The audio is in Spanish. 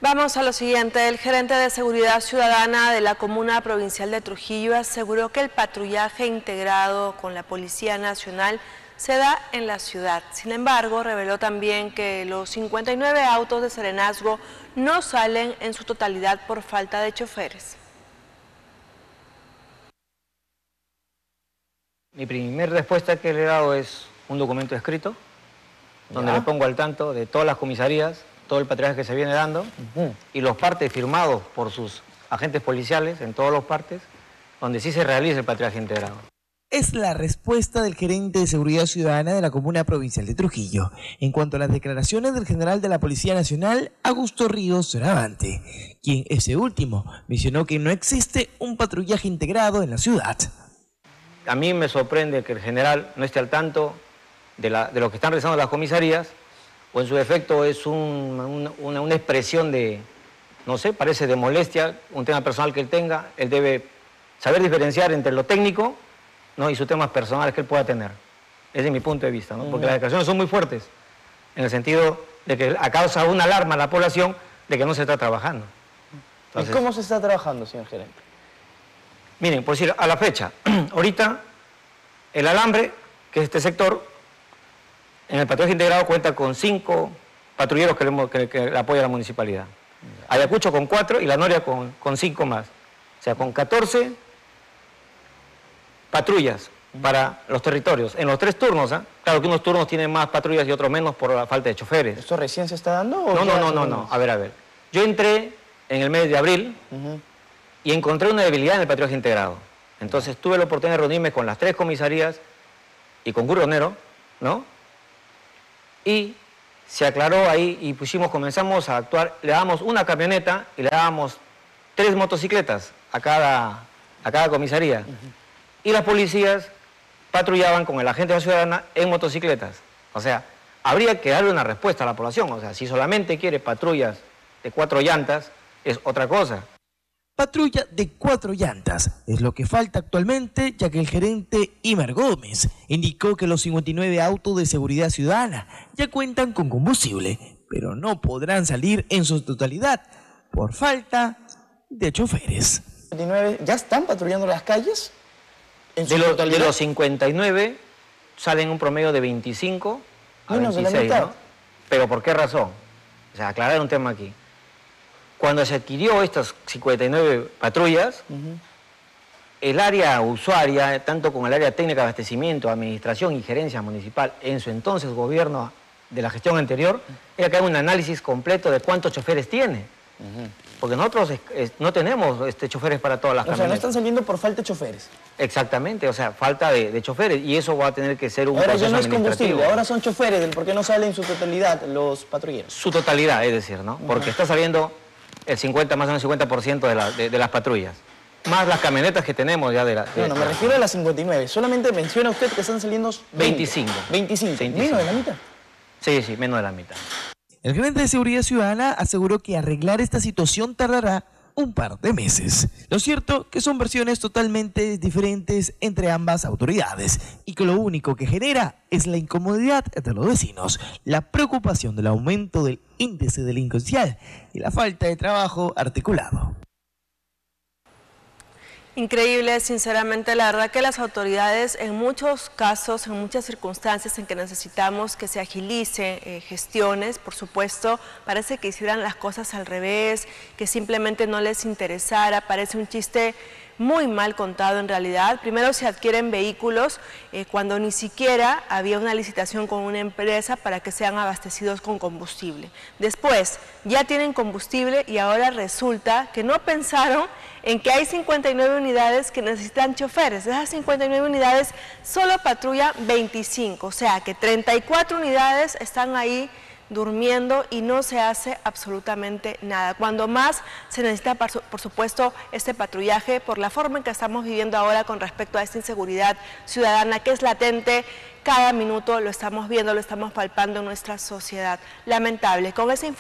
Vamos a lo siguiente. El gerente de Seguridad Ciudadana de la Comuna Provincial de Trujillo aseguró que el patrullaje integrado con la Policía Nacional se da en la ciudad. Sin embargo, reveló también que los 59 autos de serenazgo no salen en su totalidad por falta de choferes. Mi primera respuesta que le he dado es un documento escrito, donde le pongo al tanto de todas las comisarías, todo el patrullaje que se viene dando, y los partes firmados por sus agentes policiales en todos los partes, donde sí se realiza el patrullaje integrado. Es la respuesta del gerente de Seguridad Ciudadana de la Comuna Provincial de Trujillo en cuanto a las declaraciones del general de la Policía Nacional, Augusto Ríos Soravante, quien ese último mencionó que no existe un patrullaje integrado en la ciudad. A mí me sorprende que el general no esté al tanto de lo que están realizando las comisarías, o en su defecto es una expresión de, no sé, parece de molestia, un tema personal que él tenga. Él debe saber diferenciar entre lo técnico, ¿no?, y sus temas personales que él pueda tener. Ese es mi punto de vista, ¿no? Porque las declaraciones son muy fuertes, en el sentido de que causa una alarma a la población de que no se está trabajando. Entonces, ¿y cómo se está trabajando, señor gerente? Miren, por decir, a la fecha, ahorita el alambre, que es este sector, en el patrullaje integrado cuenta con 5 patrulleros que le apoya la municipalidad. Ayacucho con 4 y La Noria con 5 más. O sea, con 14 patrullas para los territorios. En los 3 turnos, ¿eh? Claro que unos turnos tienen más patrullas y otros menos por la falta de choferes. ¿Esto recién se está dando? ¿O No. A ver. Yo entré en el mes de abril y encontré una debilidad en el patrullaje integrado. Entonces tuve la oportunidad de reunirme con las 3 comisarías y con Curronero, ¿no? Y se aclaró ahí y comenzamos a actuar. Le dábamos una camioneta y le dábamos 3 motocicletas a cada comisaría. Y las policías patrullaban con el agente de la ciudadana en motocicletas. O sea, habría que darle una respuesta a la población. O sea, si solamente quiere patrullas de 4 llantas, es otra cosa. Patrulla de 4 llantas es lo que falta actualmente, ya que el gerente Imer Gómez indicó que los 59 autos de seguridad ciudadana ya cuentan con combustible, pero no podrán salir en su totalidad por falta de choferes. ¿Ya están patrullando las calles? De los 59 salen un promedio de 25 a 26, ¿no? ¿Pero por qué razón? O sea, aclarar un tema aquí. Cuando se adquirió estas 59 patrullas, el área usuaria, tanto con el área técnica de abastecimiento, administración y gerencia municipal, en su entonces gobierno de la gestión anterior, era que haga un análisis completo de cuántos choferes tiene. Porque nosotros no tenemos choferes para todas las camionetas. O sea, no están saliendo por falta de choferes. Exactamente, o sea, falta de choferes, y eso va a tener que ser un proceso administrativo. Ahora ya no es combustible, ahora son choferes, ¿por qué no salen en su totalidad los patrulleros? Su totalidad, es decir, ¿no? Porque está saliendo el 50, más o menos 50% de las patrullas. Más las camionetas que tenemos ya No, me refiero a las 59. Solamente menciona usted que están saliendo 25. 25. ¿Menos de la mitad? Sí, menos de la mitad. El gerente de Seguridad Ciudadana aseguró que arreglar esta situación tardará un par de meses. Lo cierto que son versiones totalmente diferentes entre ambas autoridades y que lo único que genera es la incomodidad de los vecinos, la preocupación del aumento del índice delincuencial y la falta de trabajo articulado. Increíble, sinceramente, la verdad que las autoridades en muchos casos, en muchas circunstancias en que necesitamos que se agilicen gestiones, por supuesto, parece que hicieran las cosas al revés, que simplemente no les interesara, parece un chiste muy mal contado en realidad. Primero se adquieren vehículos cuando ni siquiera había una licitación con una empresa para que sean abastecidos con combustible. Después ya tienen combustible y ahora resulta que no pensaron en que hay 59 unidades que necesitan choferes. De esas 59 unidades solo patrulla 25, o sea que 34 unidades están ahí durmiendo y no se hace absolutamente nada. Cuando más se necesita, por supuesto, este patrullaje por la forma en que estamos viviendo ahora con respecto a esta inseguridad ciudadana que es latente. Cada minuto lo estamos viendo, lo estamos palpando en nuestra sociedad. Lamentable. Con esa